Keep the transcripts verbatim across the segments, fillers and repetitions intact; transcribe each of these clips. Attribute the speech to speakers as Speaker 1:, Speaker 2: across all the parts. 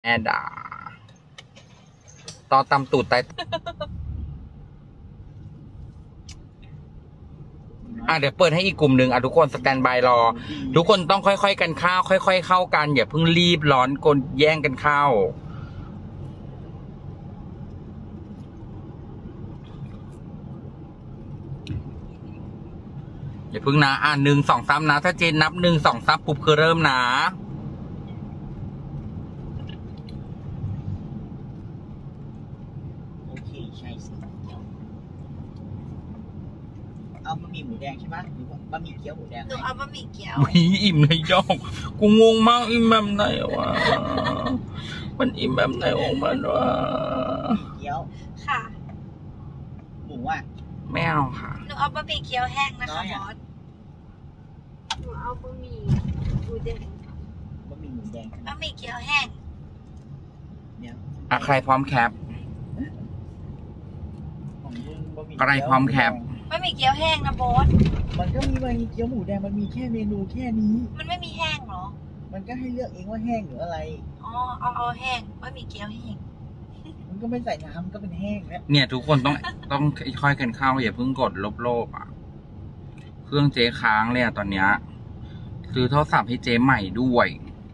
Speaker 1: แอดาต่อตำตูดไตอ่ะเดี๋ยวเปิดให้อีกกลุ่มหนึ่งอ่ะทุกคนสแตนบายรอทุกคนต้องค่อยๆกันเข้าค่อยๆเข้ากันอย่าเพิ่งรีบร้อนกลแย่งกันเข้าอย่าเพิ่งนะอ่ะหนึ่งสองสามนะถ้าเจนนับหนึ่งสองสามปุ๊บคือเริ่มนะ
Speaker 2: โอเคใช่สิเอาบะหมี่หมูแดงใช่ไหมหรือบะหมี่เกี๊ยวหมูแดง
Speaker 3: หนูเอาบะหมี่เกี๊ยว
Speaker 1: วิอิ่มเลยย่องกูงงมากอิ่มแบบไหนวะมันอิ่มแบบไหนของมันวะ
Speaker 2: เกี๊ยว
Speaker 3: ค่ะ
Speaker 2: หมูอ่ะ
Speaker 1: ไม่เอาค่ะ
Speaker 3: หนูเอาบะหมี่เกี๊ยวแห้งนะคะบอส
Speaker 4: หนูเอาบะหมี่หมูแดง
Speaker 2: บะหมี่หมูแดง
Speaker 3: บะหมี่เกี๊ยวแห้ง
Speaker 2: เนี่ย
Speaker 1: อ่ะใครพร้อมแคปใครพร้อมแคป
Speaker 3: บะหมี่เกี๊ยวแห้งนะบอส
Speaker 2: มันก็มีบะหมี่เกี๊ยวหมูแดงมันมีแค่เมนูแค่นี้
Speaker 3: มันไม่มีแห้งหรอ
Speaker 2: มันก็ให้เลือกเองว่าแห้งหรืออะไร
Speaker 3: อ๋อเอาเอาแห้งบะหมี่เกี๊ยวแห้ง
Speaker 2: มันก็ไม่ใส่น้ำมันก็เป็นแห้งแล้ว
Speaker 1: เนี่ยทุกคนต้องต้องค่อยๆกันเข้าอย่าเพิ่งกดลบโลบอ่ะเครื่องเจ๊ค้างเลยอ่ะตอนเนี้ยซื้อโทรศัพท์ให้เจ๊ใหม่ด้วย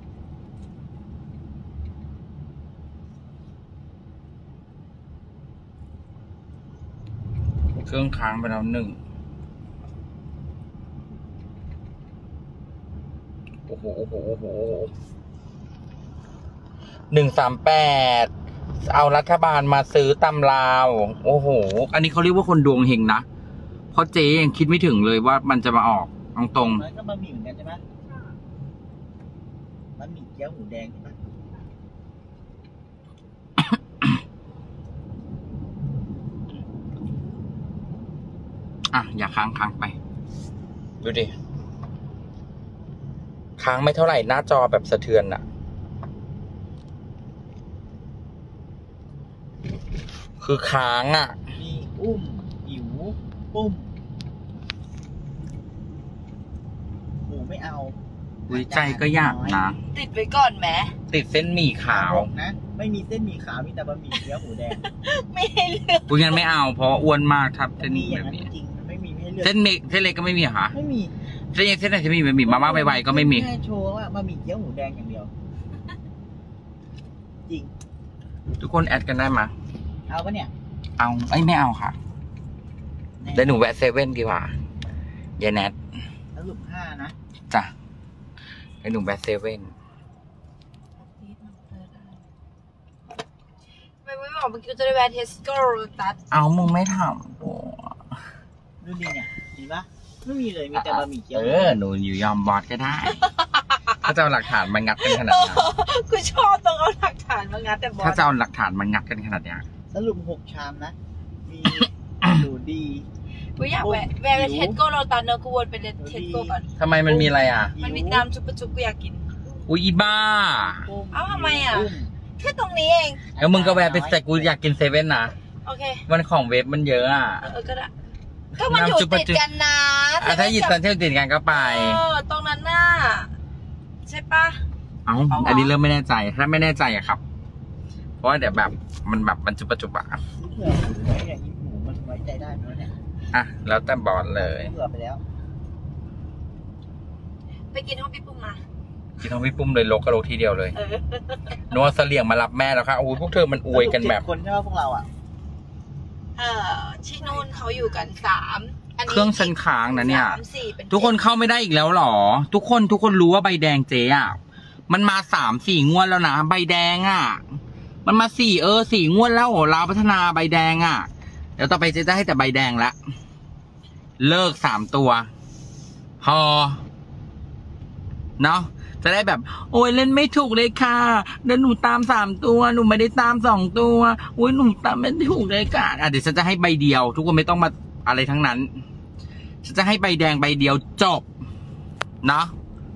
Speaker 1: เครื่องค้างไปแล้วหนึ่งโอ้โหโอ้โหโอ้โหหนึ่งสามแปดเอารัฐบาลมาซื้อตำลาวโอ้โหอันนี้เขาเรียกว่าคนดวงเฮงนะเพราะเจ๊ยังคิดไม่ถึงเลยว่ามันจะมาออกตรง
Speaker 2: ๆมันก็บะหมี่เหมือนกันใช่ไหมบะหมี่เกี๊ยวหมูแดงใช่ไหม
Speaker 1: อ่ะอย่าค้างค้างไปดูดิค้างไม่เท่าไหร่หน้าจอแบบสะเทือนอะคือค้างอะ
Speaker 2: มีอุ้มหิวปุ้มหมูไม่เอา
Speaker 1: วิจัยก็ยากนะ
Speaker 3: ติดไว้ก่อนแหม
Speaker 1: ติดเส้นหมี่ขาว
Speaker 2: นะไม่มีเส้นหมี่ขาวมีแต่บะหมี่เกี๊ยวหมูแดง
Speaker 3: ไม่ให้เลือก
Speaker 1: กูงั้นไม่เอาเพราะอ้วนมากครับเส้น
Speaker 2: นี้
Speaker 1: แบบนี้
Speaker 2: จริงไม่มีให้เลือก
Speaker 1: เส้นเล็กเส้นเล็กก็ไม่มีค่ะ
Speaker 2: ไม่มี
Speaker 1: เส้นเส้นไหนที่มีบะหมี่มาม่าไวๆก็ไม่มี
Speaker 2: แค่โชว์ว่าบะหมี่เกี๊ยวหมูแดงอย่างเดียวจริง
Speaker 1: ทุกคนแอดกันได้ไหม
Speaker 2: เอาปะเนี่ย
Speaker 1: เอาไอ้ไม่เอาค่ะเดี๋ยวหนูแวะเซเว่นดีกว่ายายแนท
Speaker 2: สรุปห้านะ
Speaker 1: จ้ะเดี๋ยวหนูแวะเซเว่น
Speaker 3: ไม่ไม่บอกเมื่อกี้จะได้แวะเทสโก้โรตัส
Speaker 1: เอามึงไม่ทำตัว
Speaker 2: ดูดิเนี่ยดีปะไม่มีเลยมีแต่บะหมี่เกี๊ยว
Speaker 1: เออหนูอยู่ยอมบอดก็ได้ถ้าจะเอาหลักฐานมางัดกันขนาดนี้
Speaker 3: กูชอบต้องเอาหลักฐานมางัดแต่บอส
Speaker 1: ถ้าจะเอาหลักฐานมางัดกันขนาดนี้
Speaker 2: สรุปหกชามนะมีดูดี
Speaker 3: กูอยากแวะแวะเทสโก้โรตัสเนอะกูวนไปเทสโก้ก่อน
Speaker 1: ทำไมมันมีอะไรอ่ะ
Speaker 3: มันมีน้ำจุ๊บจุ๊บกูอยากกิน
Speaker 1: อุ้ยบ้า
Speaker 3: เอ้าทำไมอ่ะแค่ตรงนี้เอง
Speaker 1: แล้วมึงก็แวะไปแต่กูอยากกินเซเว่นนะ
Speaker 3: โอเค
Speaker 1: มันของเวฟมันเยอะอ่ะ
Speaker 3: เออก็ได้ก็มันอยู่ติดกันนะ
Speaker 1: ถ้าหยิบตันเที่ยวติดกันก็ไป
Speaker 3: เออตรงนั้นน่ะใช่ปะ
Speaker 1: เอ้าอันนี้เริ่มไม่แน่ใจถ้าไม่แน่ใจอะครับเพราะว่าเดี๋ยวแบบมันแบบมันจุบจุบอะ
Speaker 2: เผื่อหมูไว้เนี่ยหมูมันไว้ใจได้ไหมเนี่ย
Speaker 1: อ่ะแล้วแต่บอลเลย
Speaker 2: เผื่อไปแล้ว
Speaker 3: ไปกินห้องพี่ปุ้มมา
Speaker 1: กินห้องพี่ปุ้มเลยลกกระโลกทีเดียวเลยนัวเสลี่ยงมารับแม่แล้วค่ะโอ้ยพวกเธอมันอวยกันแบบ
Speaker 2: คนใช่ไหมพวกเราอ่ะ
Speaker 3: เออที่นู่นเขาอยู่กันสาม
Speaker 1: เครื่องชั้นค้างนะเนี่ยทุกคนเข้าไม่ได้อีกแล้วหรอทุกคนทุกคนรู้ว่าใบแดงเจ๊อ่ะมันมาสามสี่งวดแล้วนะใบแดงอ่ะมันมาสี่เออสี่งวดแล้วลาวพัฒนาใบแดงอ่ะเดี๋ยวต่อไปเจ๊จะให้แต่ใบแดงละเลิกสามตัวพอเนาะจะได้แบบโอ้ยเล่นไม่ถูกเลยค่ะเดี๋ยวหนูตามสามตัวหนูไม่ได้ตามสองตัวโอ้ยหนูตามไม่ถูกเลยค่ะอ่ะเดี๋ยวฉันจะให้ใบเดียวทุกคนไม่ต้องมาอะไรทั้งนั้นฉันจะให้ใบแดงใบเดียวจบเนาะ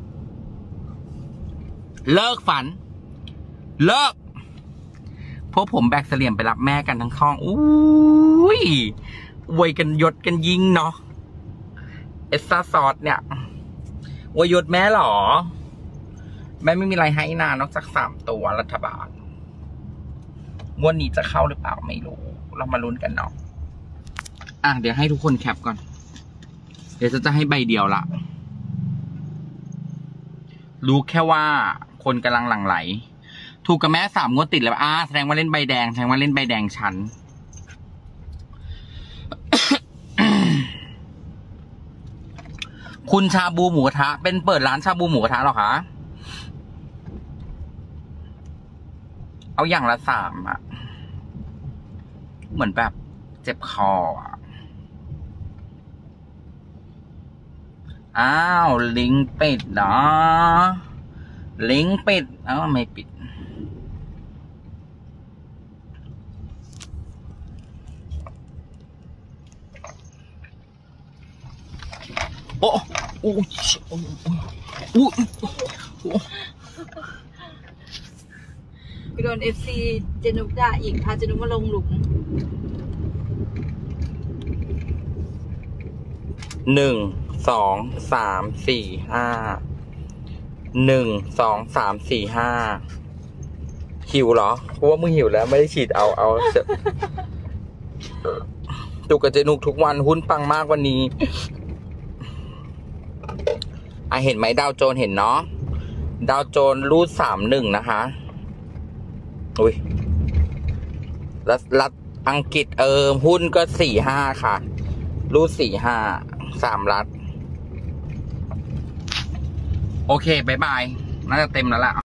Speaker 1: เลิกฝันเลิกพวกผมแบกเสลี่ยมไปรับแม่กันทั้งท้องอุ้ยอวยกันยศกันยิงเนาะเอสซ่าซอสเนี่ยอวยยศแม่หรอแม่ไม่มีอะไรให้นานอกจากสามตัวรัฐบาลงวดนี้จะเข้าหรือเปล่าไม่รู้ เรามาลุ้นกันเนาะอ่ะเดี๋ยวให้ทุกคนแคปก่อน เดี๋ยวจะจะให้ใบเดียวละรู้แค่ว่าคนกำลังหลั่งไหล ถูกกับแม่สามงวดติดแล้วอ่าแสดงว่าเล่นใบแดงแสดงว่าเล่นใบแดงชั้น คุณชาบูหมูกระทะเป็นเปิดร้านชาบูหมูกระทะหรอคะเอาอย่างละสามอะเหมือนแบบเจ็บคออะอ้าวลิงก์ปิดเนาะลิงก์ปิดเอ้าไม่ปิดโอ้โอ้โอ้โอ้โอ้
Speaker 3: ไปโดนเอฟซีเจนุกด่าอีกพาเจนุกมาลงหลุม
Speaker 1: หนึ่งสองสามสี่ห้าหนึ่งสองสามสี่ห้าหิวเหรอเพราะว่ามึงหิวแล้วไม่ได้ฉีดเอาเอาตุกกับเจนุกทุกวันหุ้นปังมากวันนี้อ่ะเห็นไหมดาวโจนเห็นเนาะดาวโจนรูดสามหนึ่งนะคะอุ้ยรัฐรัฐอังกฤษเออหุ้นก็สี่ห้าค่ะรูดสี่ห้าสามรัฐโอเคบายบายน่าจะเต็มแล้วล่ะ